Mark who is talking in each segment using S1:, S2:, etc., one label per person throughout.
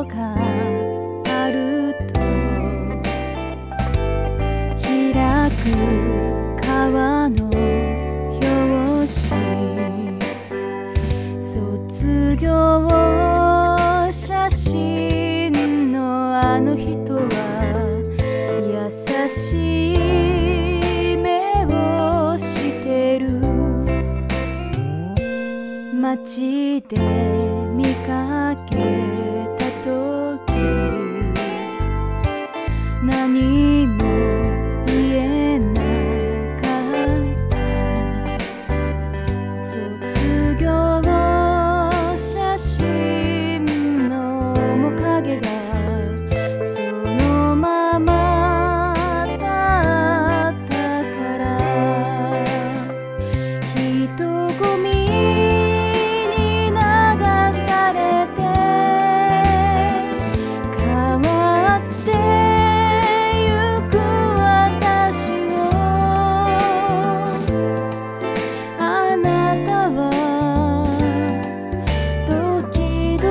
S1: があると開く川の表紙、卒業写真のあの人は優しい目をしてる。街で見かけたとき何も言えなかった。卒業写真の面影がそのままだったから、人混みに流されて変わってゆく私を、あなたは時々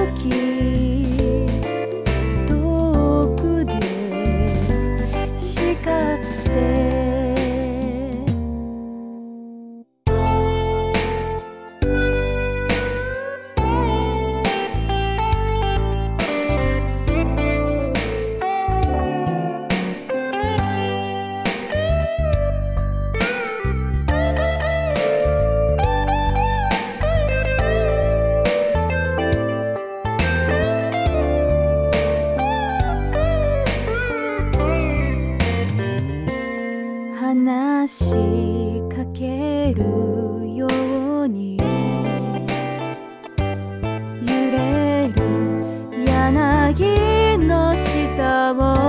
S1: 遠くで叱って話しかけるように揺れる柳の下を